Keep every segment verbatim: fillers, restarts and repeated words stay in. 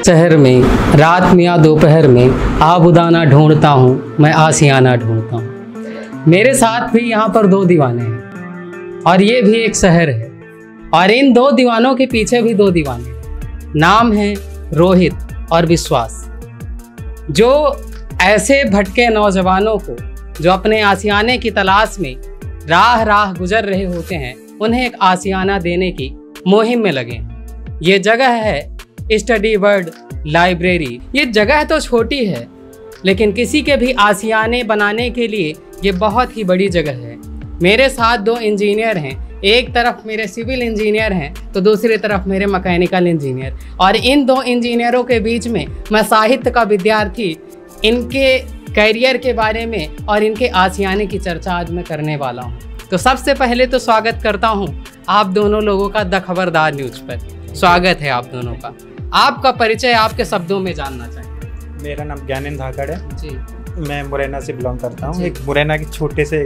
शहर में रात में या दोपहर में आबुदाना ढूंढता हूँ, मैं आसियाना ढूंढता हूँ। मेरे साथ भी यहाँ पर दो दीवाने हैं और ये भी एक शहर है और इन दो दीवानों के पीछे भी दो दीवाने। नाम है रोहित और विश्वास, जो ऐसे भटके नौजवानों को जो अपने आसियाने की तलाश में राह राह गुजर रहे होते हैं, उन्हें एक आसियाना देने की मुहिम में लगे हैं। ये जगह है स्टडी वर्ल्ड लाइब्रेरी। ये जगह तो छोटी है लेकिन किसी के भी आसियाने बनाने के लिए ये बहुत ही बड़ी जगह है। मेरे साथ दो इंजीनियर हैं, एक तरफ मेरे सिविल इंजीनियर हैं तो दूसरी तरफ मेरे मैकेनिकल इंजीनियर, और इन दो इंजीनियरों के बीच में मैं साहित्य का विद्यार्थी इनके करियर के बारे में और इनके आसियाने की चर्चा आज मैं करने वाला हूँ। तो सबसे पहले तो स्वागत करता हूँ आप दोनों लोगों का द खबरदार न्यूज पर। स्वागत है आप दोनों का। आपका परिचय आपके शब्दों में जानना चाहिए। मेरा नाम ज्ञानेंद्र धाकड़ है जी। मैं मुरैना से बिलोंग करता हूँ। एक मुरैना के छोटे से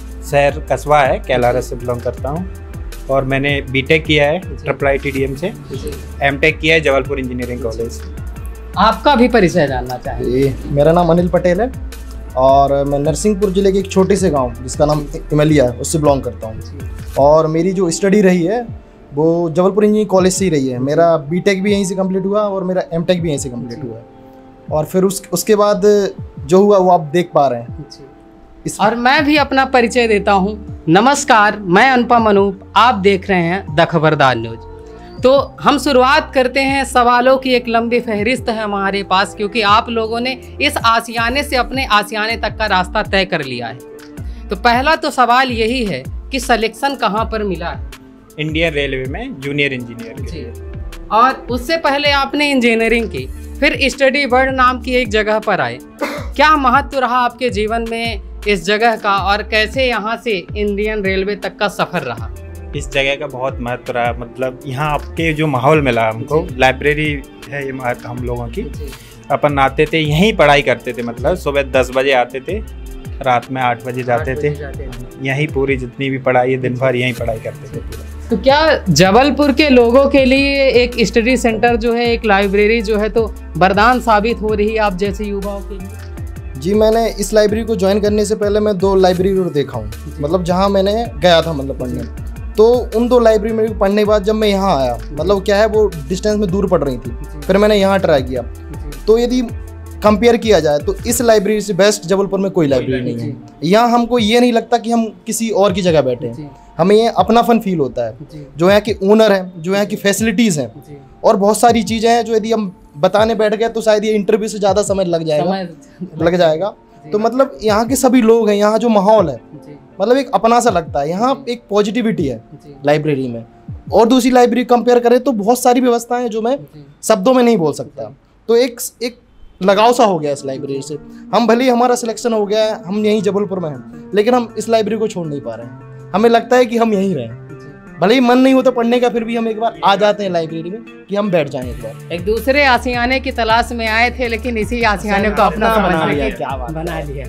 शहर कस्बा है, कैलारस से बिलोंग करता हूँ और मैंने बीटेक किया है triple I T D M से, एमटेक किया है जबलपुर इंजीनियरिंग कॉलेज। आपका भी परिचय जानना चाहिए। मेरा नाम अनिल पटेल है और मैं नरसिंहपुर जिले के एक छोटे से गांव जिसका नाम इमलिया है उससे बिलोंग करता हूँ और मेरी जो स्टडी रही है वो जबलपुर इंजीनियरिंग कॉलेज से ही रही है। मेरा बीटेक भी यहीं से कंप्लीट हुआ और मेरा एमटेक भी यहीं से कंप्लीट हुआ है और फिर उस उसके बाद जो हुआ वो आप देख पा रहे हैं। इस... और मैं भी अपना परिचय देता हूँ। नमस्कार, मैं अनुपम अनूप, आप देख रहे हैं द खबरदार न्यूज। तो हम शुरुआत करते हैं। सवालों की एक लंबी फहरिस्त है हमारे पास, क्योंकि आप लोगों ने इस आसियाने से अपने आसियाने तक का रास्ता तय कर लिया है। तो पहला तो सवाल यही है कि सिलेक्शन कहाँ पर मिला है? इंडियन रेलवे में जूनियर इंजीनियर के लिए। और उससे पहले आपने इंजीनियरिंग की, फिर स्टडी वर्ल्ड नाम की एक जगह पर आए। क्या महत्व रहा आपके जीवन में इस जगह का और कैसे यहाँ से इंडियन रेलवे तक का सफर रहा? इस जगह का बहुत महत्व रहा। मतलब यहाँ आपके जो माहौल मिला हमको, लाइब्रेरी है ये हम लोगों की। अपन आते थे, यहीं पढ़ाई करते थे। मतलब सुबह दस बजे आते थे, रात में आठ बजे जाते थे। यहीं पूरी जितनी भी पढ़ाई है दिन भर यहीं पढ़ाई करते थे पूरा। तो क्या जबलपुर के लोगों के लिए एक स्टडी सेंटर जो है, एक लाइब्रेरी जो है, तो वरदान साबित हो रही है आप जैसे युवाओं के लिए? जी, मैंने इस लाइब्रेरी को ज्वाइन करने से पहले मैं दो लाइब्रेरी देखा हूँ, मतलब जहाँ मैंने गया था मतलब पढ़ने। तो उन दो लाइब्रेरी में पढ़ने के बाद जब मैं यहाँ आया, मतलब क्या है वो डिस्टेंस में दूर पड़ रही थी, फिर मैंने यहाँ ट्राई किया। तो यदि कंपेयर किया जाए तो इस लाइब्रेरी से बेस्ट जबलपुर में कोई लाइब्रेरी नहीं है। यहाँ हमको ये नहीं लगता कि हम किसी और की जगह बैठे हैं, हमें ये अपनापन फील होता है। जो यहाँ के ओनर हैं, जो यहाँ की फैसिलिटीज़ हैं और बहुत सारी चीज़ें हैं जो यदि हम बताने बैठ गए तो शायद ये इंटरव्यू से ज़्यादा समय लग जाएगा लग जाएगा तो मतलब यहाँ के सभी लोग हैं, यहाँ जो माहौल है मतलब एक अपना सा लगता है। यहाँ एक पॉजिटिविटी है लाइब्रेरी में। और दूसरी लाइब्रेरी कंपेयर करें तो बहुत सारी व्यवस्थाएं हैं जो मैं शब्दों में नहीं बोल सकता। तो एक एक लगाव सा हो गया इस लाइब्रेरी से। हम भले ही हमारा सिलेक्शन हो गया है, हम यहीं जबलपुर में हैं, लेकिन हम इस लाइब्रेरी को छोड़ नहीं पा रहे हैं। हमें लगता है कि हम यहीं रहें। भले ही मन नहीं होता पढ़ने का, फिर भी हम एक बार आ जाते हैं लाइब्रेरी में कि हम बैठ जाएं एक बार। एक दूसरे आसियाने की तलाश में आए थे, लेकिन इसी आसियाने को अपना बना लिया। क्या बात बना लिया।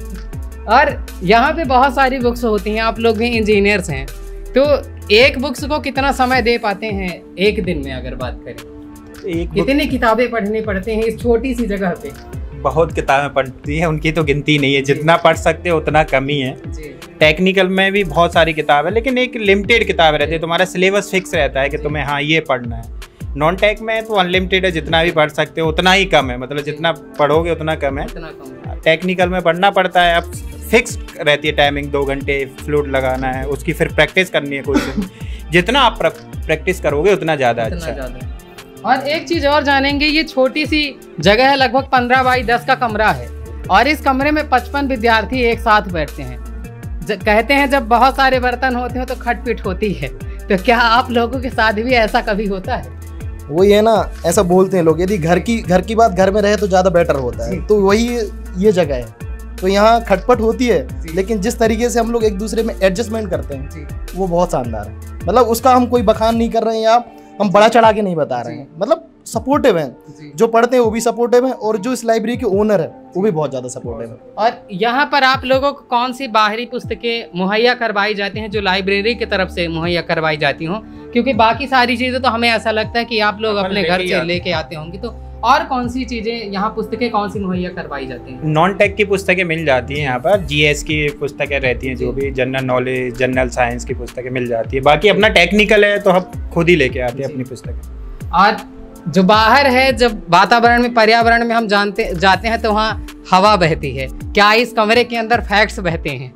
और यहाँ पे बहुत सारी बुक्स होती हैं, आप लोग भी इंजीनियर्स हैं, तो एक बुक्स को कितना समय दे पाते हैं एक दिन में? अगर बात करें एक कितनी किताबें पढ़नी पड़ती हैं इस छोटी सी जगह पे? बहुत किताबें पढ़ती हैं, उनकी तो गिनती नहीं है। जितना पढ़ सकते हो उतना कम ही है। टेक्निकल में भी बहुत सारी किताब है, लेकिन एक लिमिटेड किताब रहती है। तुम्हारा सिलेबस फिक्स रहता है कि तुम्हें हाँ ये पढ़ना है। नॉन टेक में तो अनलिमिटेड है, जितना भी पढ़ सकते हो उतना ही कम है। मतलब जितना पढ़ोगे उतना कम है। टेक्निकल में पढ़ना पड़ता है। अब फिक्स रहती है टाइमिंग, दो घंटे फ्लूइड लगाना है, उसकी फिर प्रैक्टिस करनी है क्वेश्चन। जितना आप प्रैक्टिस करोगे उतना ज़्यादा अच्छा। और एक चीज़ और जानेंगे, ये छोटी सी जगह है, लगभग पंद्रह बाई दस का कमरा है और इस कमरे में पचपन विद्यार्थी एक साथ बैठते हैं। कहते हैं जब बहुत सारे बर्तन होते हैं तो खटपिट होती है, तो क्या आप लोगों के साथ भी ऐसा कभी होता है? वही है ना, ऐसा बोलते हैं लोग, यदि घर की घर की बात घर में रहे तो ज़्यादा बेटर होता है। तो वही ये जगह है। तो यहाँ खटपट होती है, लेकिन जिस तरीके से हम लोग एक दूसरे में एडजस्टमेंट करते हैं वो बहुत शानदार है। मतलब उसका हम कोई बखान नहीं कर रहे हैं या हम बड़ा चढ़ा के नहीं बता रहे हैं। मतलब सपोर्टिव हैं, जो पढ़ते हैं वो भी सपोर्टिव हैं और जो इस लाइब्रेरी के ओनर है वो भी बहुत ज़्यादा सपोर्टिव है। और यहाँ पर आप लोगों को कौन सी बाहरी पुस्तकें मुहैया करवाई जाती हैं जो लाइब्रेरी की तरफ से मुहैया करवाई जाती हों? क्योंकि बाकी सारी चीज़ें तो हमें ऐसा लगता है कि आप लोग अपने घर से लेके आते होंगे, तो और कौन सी चीजें यहाँ पुस्तकें कौन सी मुहैया करवाई जाती हैं? नॉन टेक की पुस्तकें मिल जाती हैं यहाँ पर, जीएस की पुस्तकें रहती हैं, जो भी जनरल नॉलेज जनरल साइंस की पुस्तकें मिल जाती है। बाकी अपना टेक्निकल है तो हम खुद ही लेके आते हैं अपनी पुस्तकें। और जो बाहर है, जब वातावरण में पर्यावरण में हम जानते जाते हैं तो वहाँ हवा बहती है, क्या इस कमरे के अंदर फैक्ट्स बहते हैं,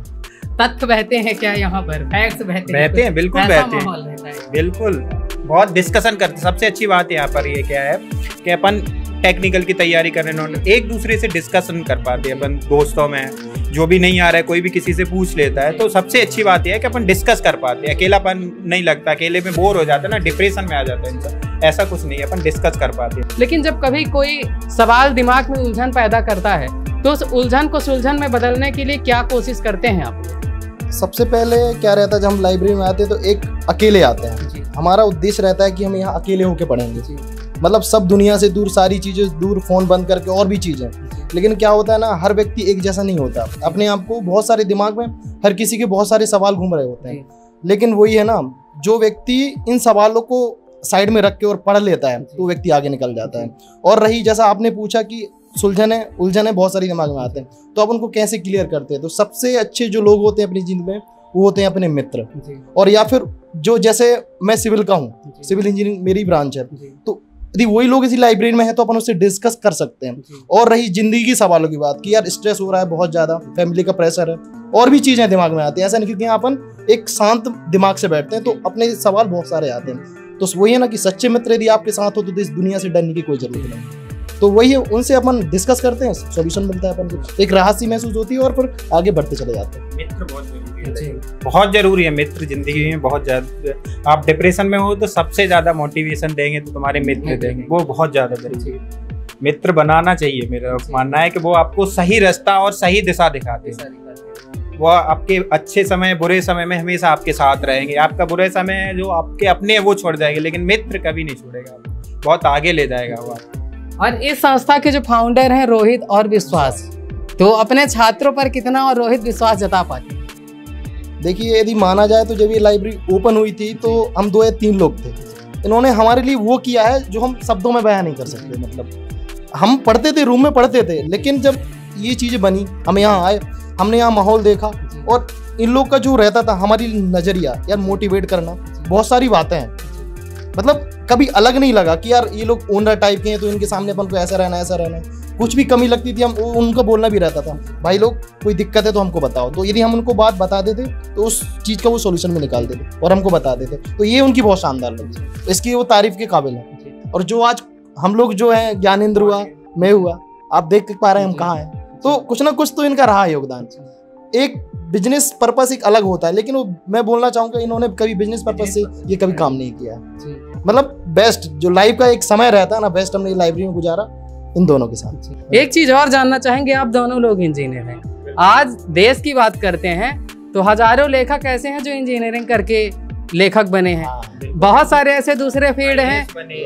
तथ्य बहते हैं क्या यहाँ पर? फैक्ट्स बहते हैं? बहते हैं, बिल्कुल बहते हैं, बिल्कुल। बहुत डिस्कशन करते। सबसे अच्छी बात यहाँ पर ये क्या है कि अपन टेक्निकल की तैयारी कर रहे हैं, एक दूसरे से डिस्कशन कर पाते हैं अपन दोस्तों में। जो भी नहीं आ रहा है कोई भी किसी से पूछ लेता है, तो सबसे अच्छी बात यह है कि अपन डिस्कस कर पाते हैं। अकेलापन नहीं लगता, अकेले में बोर हो जाता है ना, डिप्रेशन में आ जाता है इंसान, ऐसा कुछ नहीं है, अपन डिस्कस कर पाते हैं। लेकिन जब कभी कोई सवाल दिमाग में उलझन पैदा करता है तो उस उलझन को सुलझन में बदलने के लिए क्या कोशिश करते हैं आप? सबसे पहले क्या रहता है, जब हम लाइब्रेरी में आते हैं तो एक अकेले आते हैं। हमारा उद्देश्य रहता है कि हम यहाँ अकेले होकर पढ़ेंगे, मतलब सब दुनिया से दूर, सारी चीज़ें दूर, फ़ोन बंद करके और भी चीज़ें। लेकिन क्या होता है ना, हर व्यक्ति एक जैसा नहीं होता। अपने आप को बहुत सारे दिमाग में हर किसी के बहुत सारे सवाल घूम रहे होते हैं, लेकिन वही है ना, जो व्यक्ति इन सवालों को साइड में रख के और पढ़ लेता है तो व्यक्ति आगे निकल जाता है। और रही जैसा आपने पूछा कि सुलझने उलझने बहुत सारी दिमाग में आते हैं, तो अब उनको कैसे क्लियर करते हैं? तो सबसे अच्छे जो लोग होते हैं अपनी जिंदगी में, वो होते हैं अपने मित्र। और या फिर जो, जैसे मैं सिविल का हूँ, सिविल इंजीनियरिंग मेरी ब्रांच है, तो यदि वही लोग इसी लाइब्रेरी में है तो अपन उससे डिस्कस कर सकते हैं। और रही जिंदगी की सवालों की बात कि यार स्ट्रेस हो रहा है बहुत ज़्यादा, फैमिली का प्रेशर है, और भी चीज़ें दिमाग में आती हैं, ऐसा नहीं, क्योंकि यहाँ अपन एक शांत दिमाग से बैठते हैं तो अपने सवाल बहुत सारे आते हैं। तो वही है ना कि सच्चे मित्र यदि आपके साथ हो तो इस दुनिया से डरने की कोई जरूरत नहीं। तो वही है, उनसे अपन डिस्कस करते हैं, सॉल्यूशन मिलता है अपन को, एक राहत सी महसूस होती है और फिर आगे बढ़ते चले जाते हैं। मित्र बहुत जरूरी है, बहुत जरूरी है मित्र जिंदगी में, बहुत ज्यादा। आप डिप्रेशन में हो तो सबसे ज्यादा मोटिवेशन देंगे तो तुम्हारे मित्र देंगे, वो बहुत ज्यादा जरूरी है। मित्र बनाना चाहिए, मेरा मानना है कि वो आपको सही रास्ता और सही दिशा दिखाते हैं। वो आपके अच्छे समय बुरे समय में हमेशा आपके साथ रहेंगे। आपका बुरे समय जो आपके अपने वो छोड़ जाएंगे, लेकिन मित्र कभी नहीं छोड़ेगा, बहुत आगे ले जाएगा वो। और इस संस्था के जो फाउंडर हैं रोहित और विश्वास, तो अपने छात्रों पर कितना और रोहित विश्वास जता पाते हैं? देखिए, यदि माना जाए तो जब ये लाइब्रेरी ओपन हुई थी तो हम दो या तीन लोग थे। इन्होंने हमारे लिए वो किया है जो हम शब्दों में बयान नहीं कर सकते। मतलब हम पढ़ते थे, रूम में पढ़ते थे, लेकिन जब ये चीज़ें बनी, हम यहाँ आए, हमने यहाँ माहौल देखा, और इन लोग का जो रहता था हमारी नज़रिया यार मोटिवेट करना, बहुत सारी बातें हैं, मतलब कभी अलग नहीं लगा कि यार ये लोग ओनर टाइप के हैं तो इनके सामने अपन को ऐसा रहना ऐसा रहना। कुछ भी कमी लगती थी हम उनको बोलना भी रहता था, भाई लोग कोई दिक्कत है तो हमको बताओ। तो यदि हम उनको बात बता देते तो उस चीज़ का वो सॉल्यूशन भी निकाल देते और हमको बता देते। तो ये उनकी बहुत शानदार लगी, तो इसकी वो तारीफ के काबिल है। और जो आज हम लोग जो है, ज्ञानेंद्र हुआ, मैं हुआ, आप देख पा रहे हैं हम कहाँ हैं, तो कुछ ना कुछ तो इनका रहा है योगदान। एक बिजनेस पर्पस एक अलग होता है, लेकिन वो मैं बोलना चाहूँगा इन्होंने कभी बिजनेस पर्पस से ये कभी काम नहीं किया। मतलब बेस्ट जो लाइफ का एक समय रहता है ना, बेस्ट हमने लाइब्रेरी में गुजारा इन दोनों के साथ। एक चीज और जानना चाहेंगे, आप दोनों लोग इंजीनियर हैं, आज देश की बात करते हैं तो हजारों लेखक ऐसे हैं जो इंजीनियरिंग करके लेखक बने हैं। बहुत सारे ऐसे दूसरे फील्ड हैं,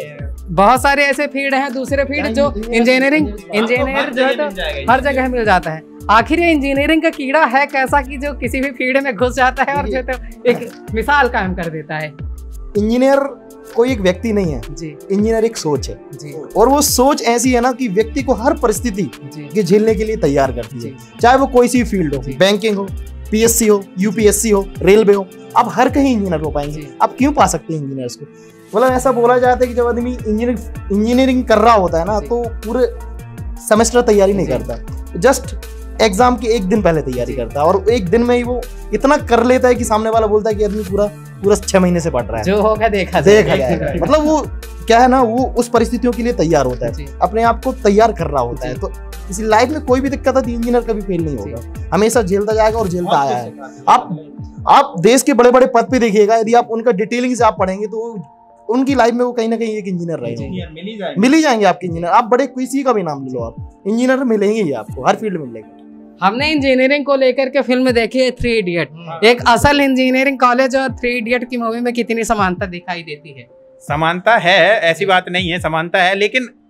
बहुत सारे ऐसे फील्ड हैं दूसरे फील्ड जो इंजीनियरिंग इंजीनियर जो है तो हर जगह मिल जाता है। आखिर ये इंजीनियरिंग का कीड़ा है कैसा कि जो किसी भी फील्ड में घुस जाता है और जो तो एक मिसाल कायम कर देता है? इंजीनियर कोई एक व्यक्ति नहीं है जी, इंजीनियर एक सोच है जी। और वो सोच ऐसी है ना कि व्यक्ति को हर परिस्थिति के झेलने के लिए तैयार करती है, चाहे वो कोई सी फील्ड हो, बैंकिंग हो, पीएससी हो, यूपीएससी हो, रेलवे हो, आप हर कहीं इंजीनियर हो पाएंगे। आप क्यों पा सकते हैं इंजीनियर्स को? मतलब ऐसा बोला जाता है कि जब आदमी इंजीनियरिंग इंजीनियरिंग कर रहा होता है ना तो पूरे सेमेस्टर तैयारी नहीं करता, जस्ट एग्जाम के एक दिन पहले तैयारी करता है, और एक दिन में ही वो इतना कर लेता है कि सामने वाला बोलता है कि आदमी पूरा पूरा छह महीने से पढ़ रहा है, जो होगा देखा देखा जाएगा। मतलब वो क्या है ना, वो उस परिस्थितियों के लिए तैयार होता है, अपने आप को तैयार कर रहा होता है। तो इसी लाइफ में कोई भी दिक्कत आती है, इंजीनियर कभी फेल नहीं होगा, हमेशा झेलता जाएगा और झेलता आया है। आप आप देश के बड़े बड़े पद पे देखिएगा, यदि आप उनका डिटेलिंग से आप पढ़ेंगे तो उनकी लाइफ में वो कहीं ना कहीं एक इंजीनियर रहेंगे, मिल ही जाएंगे आपके इंजीनियर। आप बड़े किसी का भी नाम ले लो, आप इंजीनियर मिलेंगे ही आपको, हर फील्ड में मिलेंगे। हमने इंजीनियरिंग को लेकर के फिल्म देखी है थ्री इडियट, एक असल इंजीनियरिंग कॉलेज और थ्री इडियट की मूवी में कितनी समानता दिखाई देती है? समानता है, ऐसी बात नहीं है, समानता है, लेकिन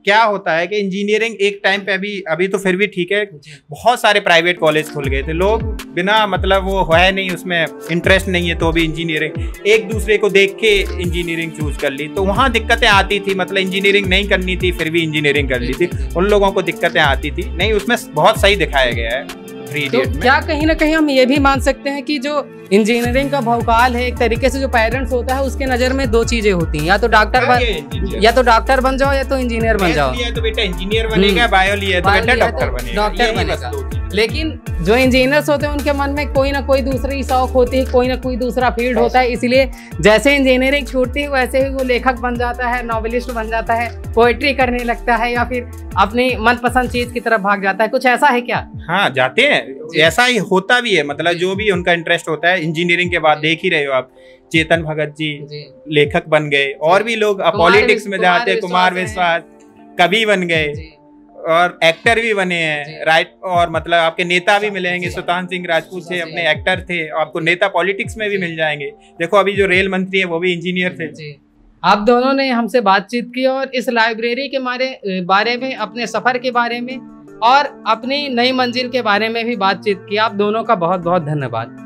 क्या होता है कि इंजीनियरिंग एक टाइम पे अभी अभी तो फिर भी ठीक है, बहुत सारे प्राइवेट कॉलेज खुल गए थे, लोग बिना मतलब वो है नहीं उसमें इंटरेस्ट नहीं है तो भी इंजीनियरिंग एक दूसरे को देख के इंजीनियरिंग चूज कर ली, तो वहाँ दिक्कतें आती थी। मतलब इंजीनियरिंग नहीं करनी थी फिर भी इंजीनियरिंग कर ली थी, उन लोगों को दिक्कतें आती थी। नहीं, उसमें बहुत सही दिखाया गया है। तो क्या कहीं ना कहीं हम ये भी मान सकते हैं कि जो इंजीनियरिंग का भौकाल है, एक तरीके से जो पेरेंट्स होता है उसके नजर में दो चीजें होती हैं, या तो डॉक्टर बन या तो डॉक्टर बन जाओ या तो इंजीनियर बन जाओ। तो बेटा इंजीनियर बनेगा, बायो लिया तो बेटा डॉक्टर बनेगा, डॉक्टर बनेगा। लेकिन जो इंजीनियर्स होते हैं उनके मन में कोई ना कोई दूसरी शौक होती है, कोई ना कोई दूसरा फील्ड होता है, इसलिए जैसे इंजीनियरिंग छूटती है वैसे ही वो लेखक बन जाता है, नॉवेलिस्ट बन जाता है, पोएट्री करने लगता है या फिर अपनी मनपसंद चीज की तरफ भाग जाता है। कुछ ऐसा है क्या? हाँ, जाते हैं, ऐसा ही होता भी है। मतलब जो भी उनका इंटरेस्ट होता है इंजीनियरिंग के बाद, देख ही रहे हो आप, चेतन भगत जी, जी लेखक बन गए, और भी लोग पॉलिटिक्स में जाते हैं, कुमार विश्वास कवि बन गए और एक्टर भी बने हैं, राइट। और मतलब आपके नेता भी मिलेंगे, सुल्तान सिंह राजपूत थे, अपने एक्टर थे, आपको नेता पॉलिटिक्स में भी मिल जाएंगे। देखो अभी जो रेल मंत्री है वो भी इंजीनियर थे। आप दोनों ने हमसे बातचीत की और इस लाइब्रेरी के बारे बारे में, अपने सफर के बारे में और अपनी नई मंजिल के बारे में भी बातचीत की। आप दोनों का बहुत बहुत धन्यवाद।